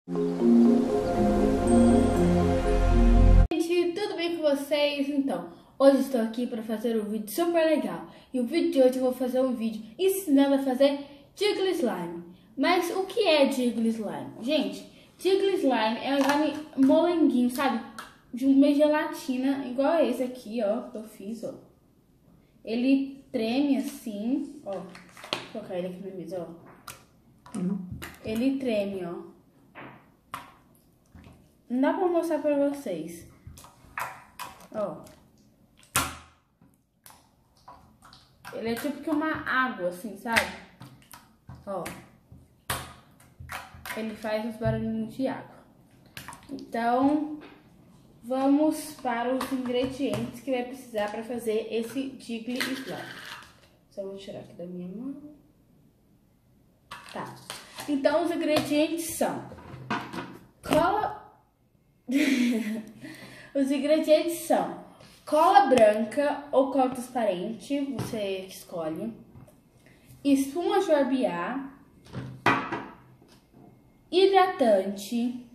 Gente, tudo bem com vocês? Então, hoje estou aqui para fazer um vídeo super legal. E o vídeo de hoje eu vou fazer um vídeo ensinando a fazer Jiggly Slime. Mas o que é Jiggly Slime? Gente, Jiggly Slime é um slime molenguinho, sabe? De uma gelatina, igual esse aqui, ó, que eu fiz, ó. Ele treme assim, ó. Vou colocar ele aqui na mesa, ó. Ele treme, ó. Não dá pra mostrar pra vocês. Ó. Ele é tipo que uma água, assim, sabe? Ó. Ele faz uns barulhinhos de água. Então, vamos para os ingredientes que vai precisar para fazer esse Jiggly Slime. Só vou tirar aqui da minha mão. Tá. Então, os ingredientes são cola... Os ingredientes são cola branca ou cola transparente, você escolhe, espuma de barbear, hidratante,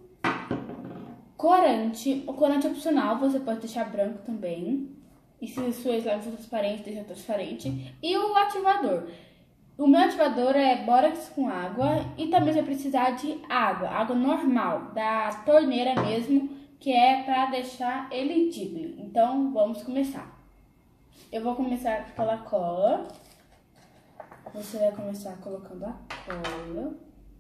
corante. O corante é opcional, você pode deixar branco também. E se o seu slime for transparente, deixa transparente. E o ativador. O meu ativador é bórax com água. E também vai precisar de água normal, da torneira mesmo, que é pra deixar ele jiggly. Então, vamos começar. Eu vou começar pela cola. Você vai começar colocando a cola.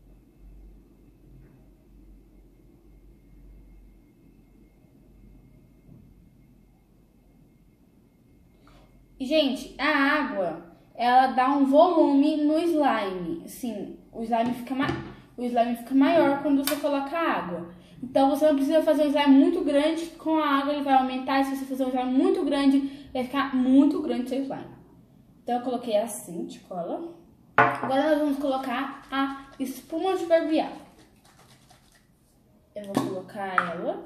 Gente, a água, ela dá um volume no slime. Assim, o slime fica maior quando você coloca água. Então, você não precisa fazer um slime muito grande, com a água ele vai aumentar. E se você fazer um slime muito grande, vai ficar muito grande o seu slime. Então, eu coloquei assim, de cola. Agora, nós vamos colocar a espuma de barbear. Eu vou colocar ela.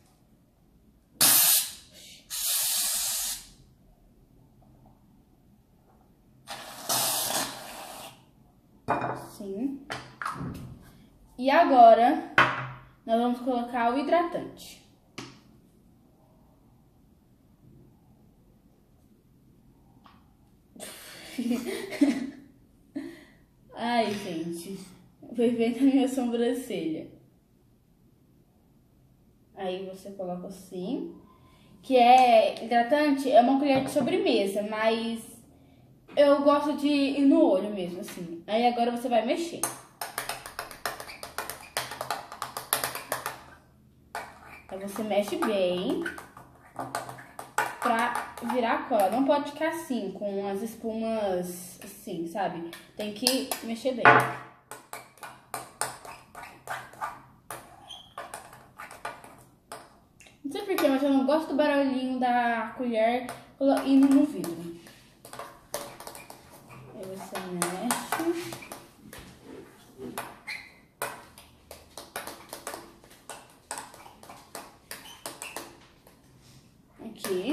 Assim. E agora, nós vamos colocar o hidratante. Ai, gente, foi bem na minha sobrancelha. Aí você coloca assim, que é hidratante, é uma colher de sobremesa, mas eu gosto de ir no olho mesmo, assim. Aí agora você vai mexer. Aí você mexe bem pra virar a cola. Não pode ficar assim, com as espumas assim, sabe? Tem que mexer bem. Não sei porquê, mas eu não gosto do barulhinho da colher indo no vidro. Aí você mexe. Aqui.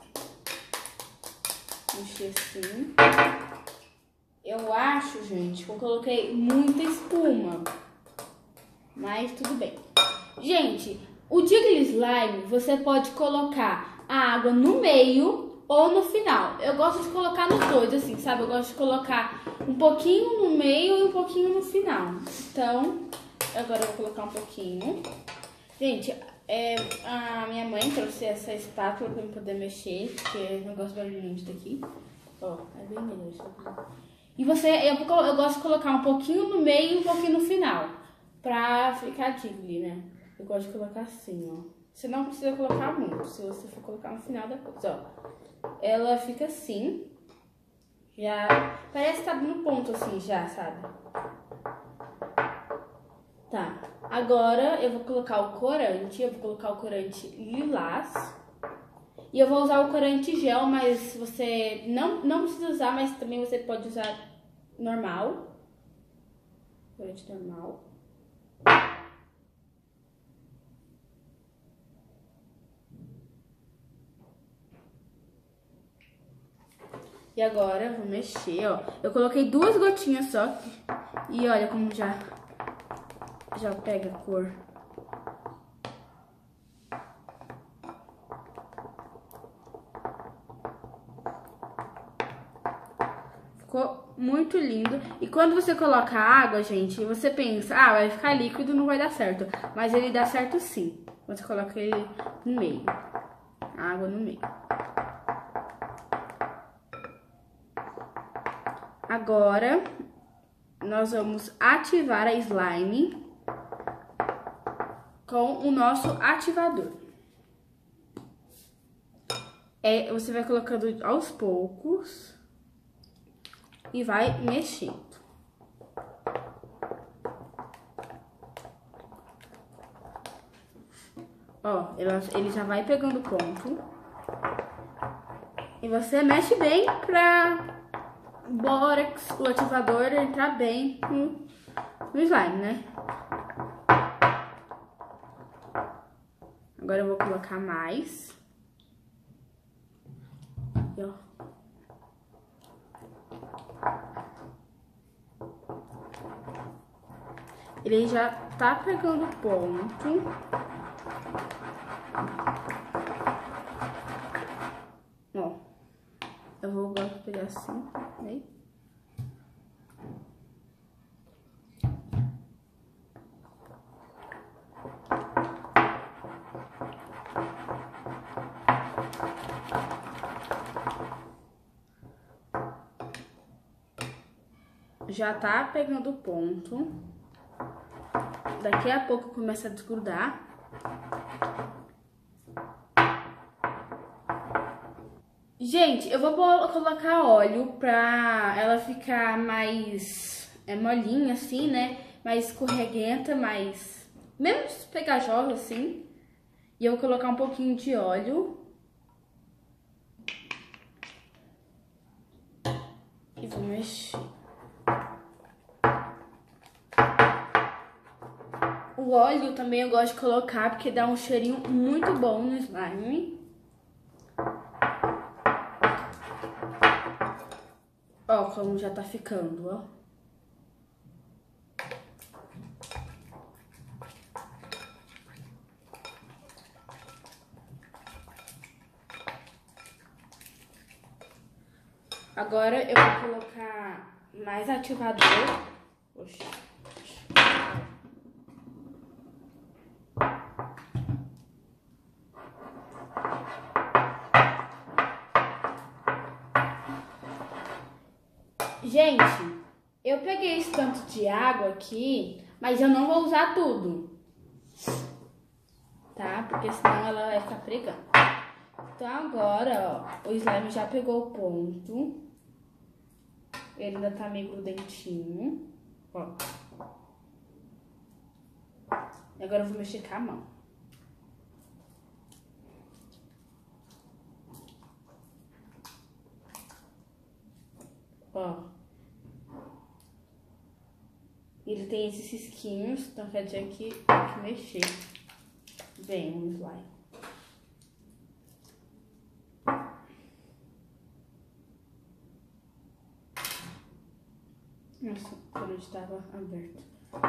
Mexer assim. Eu acho, gente, que eu coloquei muita espuma. Mas tudo bem. Gente, o Jiggly Slime, você pode colocar a água no meio ou no final. Eu gosto de colocar nos dois, assim, sabe? Eu gosto de colocar um pouquinho no meio e um pouquinho no final. Então, agora eu vou colocar um pouquinho. Gente, a minha mãe trouxe essa espátula pra eu poder mexer, porque eu não gosto de barulhinho disso daqui. Ó, é bem melhor. E eu gosto de colocar um pouquinho no meio e um pouquinho no final, pra ficar jiggly, né? Eu gosto de colocar assim, ó. Você não precisa colocar muito, se você for colocar no final depois, ó. Ela fica assim, já parece que tá no ponto assim já, sabe? Tá, agora eu vou colocar o corante, lilás. E eu vou usar o corante gel, mas você não precisa usar, mas também você pode usar normal. Corante normal. E agora eu vou mexer, ó. Eu coloquei 2 gotinhas só. E olha como já já pega a cor. Ficou muito lindo. E quando você coloca água, gente, você pensa, ah, vai ficar líquido, não vai dar certo. Mas ele dá certo sim. Você coloca ele no meio. A água no meio. Agora, nós vamos ativar a slime com o nosso ativador. Você vai colocando aos poucos e vai mexendo. Ó, ele já vai pegando ponto. E você mexe bem pra bórax, o ativador, entrar bem no slime, né? Agora eu vou colocar mais. E, ó. Ele já tá pegando ponto. Ó. Eu vou pegar assim, né? Já tá pegando ponto. Daqui a pouco começa a desgrudar. Gente, eu vou colocar óleo pra ela ficar mais molinha assim, né? Mais escorreguenta, mais menos pegajosa assim. E eu vou colocar um pouquinho de óleo. E vou mexer. O óleo também eu gosto de colocar porque dá um cheirinho muito bom no slime. Ó, como já tá ficando, ó. Agora eu vou colocar mais ativador. Oxi. Gente, eu peguei esse tanto de água aqui, mas eu não vou usar tudo, tá? Porque senão ela vai ficar pregando. Então agora, ó, o slime já pegou o ponto. Ele ainda tá meio grudentinho, ó. E agora eu vou mexer com a mão. Ó. Ele tem esses risquinhos, então quer dizer que tem que mexer bem o slime. Nossa, o colete estava aberto.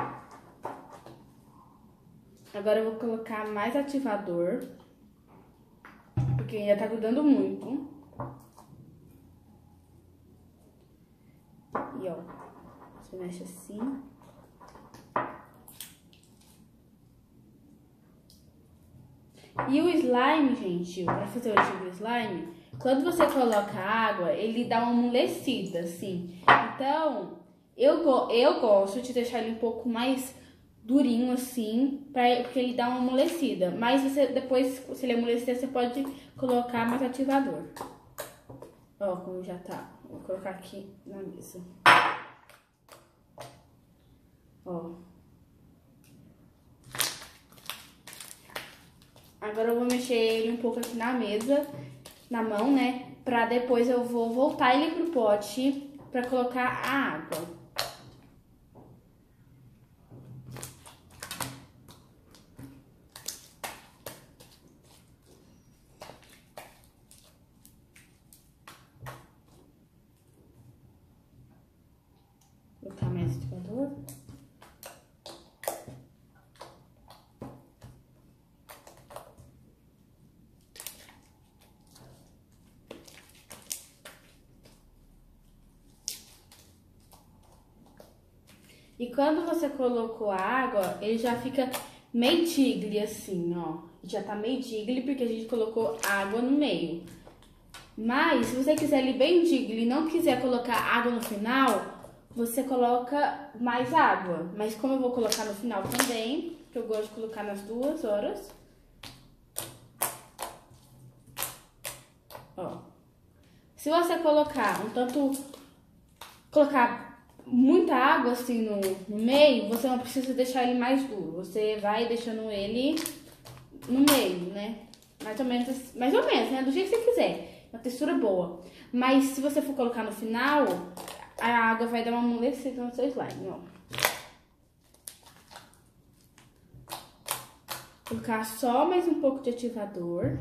Agora eu vou colocar mais ativador, porque ainda tá grudando muito. E ó, você mexe assim. E o slime, gente, pra fazer o antigo slime, quando você coloca água, ele dá uma amolecida, assim. Então, eu gosto de deixar ele um pouco mais durinho, assim, porque ele dá uma amolecida. Mas você depois, se ele amolecer, você pode colocar mais ativador. Ó, como já tá. Vou colocar aqui na mesa. Ó. Agora eu vou mexer ele um pouco aqui na mesa, na mão, né? Pra depois eu vou voltar ele pro pote pra colocar a água. Vou botar mais ativador. E quando você colocou a água, ele já fica meio tigre assim, ó. Já tá meio tigre porque a gente colocou água no meio. Mas, se você quiser ele bem tigre e não quiser colocar água no final, você coloca mais água. Mas como eu vou colocar no final também, que eu gosto de colocar nas 2 horas. Ó. Se você colocar colocar muita água assim no meio, você não precisa deixar ele mais duro. Você vai deixando ele no meio, né? Mais ou menos, né? Do jeito que você quiser. Uma textura boa. Mas se você for colocar no final, a água vai dar uma amolecida no seu slime, ó. Colocar só mais um pouco de ativador.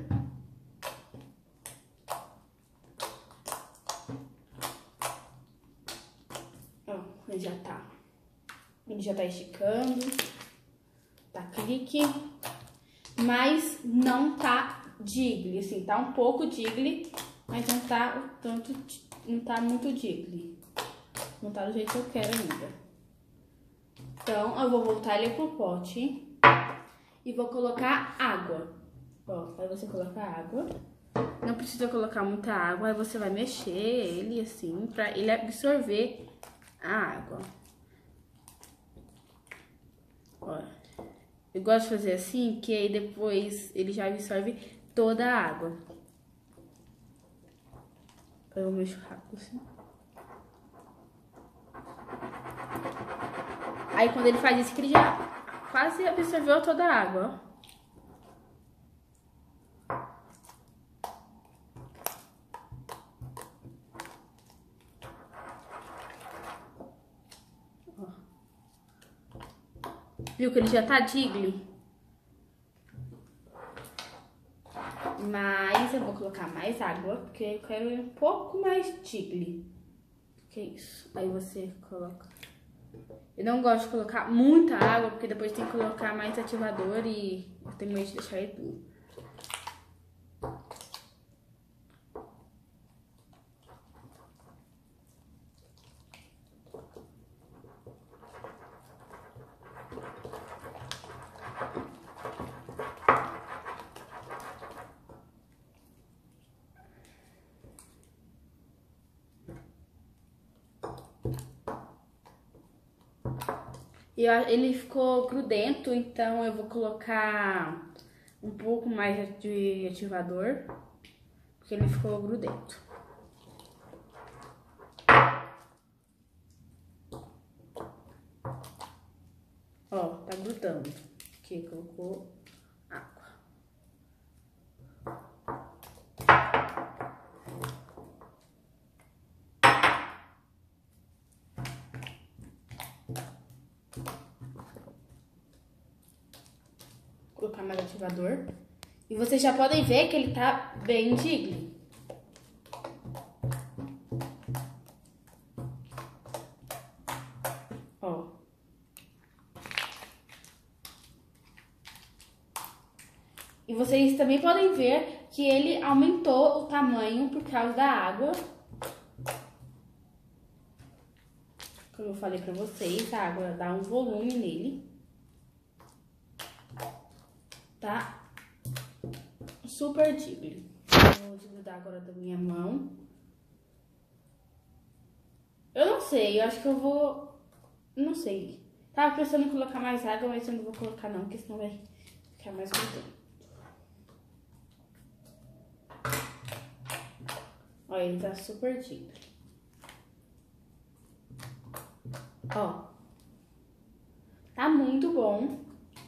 Ó, ele já tá esticando. Tá clique. Mas não tá digle, assim, tá um pouco digle, mas não tá não tá muito digle. Não tá do jeito que eu quero ainda. Então, eu vou voltar ele pro pote e vou colocar água. Ó, aí você coloca água. Não precisa colocar muita água, aí você vai mexer ele assim, pra ele absorver a água. Ó, eu gosto de fazer assim, que aí depois ele já absorve toda a água. Eu vou mexer rápido assim. Aí quando ele faz isso, que ele já quase absorveu toda a água, ó. Viu que ele já tá digle? Mas eu vou colocar mais água, porque eu quero um pouco mais digle. Que isso? Aí você coloca. Eu não gosto de colocar muita água, porque depois tem que colocar mais ativador e eu tenho medo de deixar ele duro. E ele ficou grudento, então eu vou colocar um pouco mais de ativador, porque ele ficou grudento. Ó, tá grudando, porque colocou água. Colocar mais ativador. E vocês já podem ver que ele tá bem digle. Ó. E vocês também podem ver que ele aumentou o tamanho por causa da água. Como eu falei pra vocês, a água dá um volume nele. Tá super digle. Vou desgrudar agora da minha mão. Eu não sei, eu acho que eu vou... Não sei. Tava pensando em colocar mais água, mas eu não vou colocar não, porque senão vai ficar mais grudento. Olha, ele tá super digle. Ó. Tá muito bom.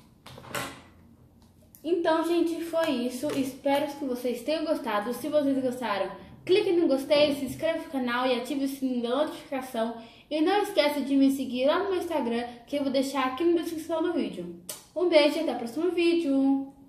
Então, gente, foi isso. Espero que vocês tenham gostado. Se vocês gostaram, clique no gostei, se inscreva no canal e ative o sininho da notificação. E não esqueça de me seguir lá no meu Instagram, que eu vou deixar aqui na descrição do vídeo. Um beijo e até o próximo vídeo.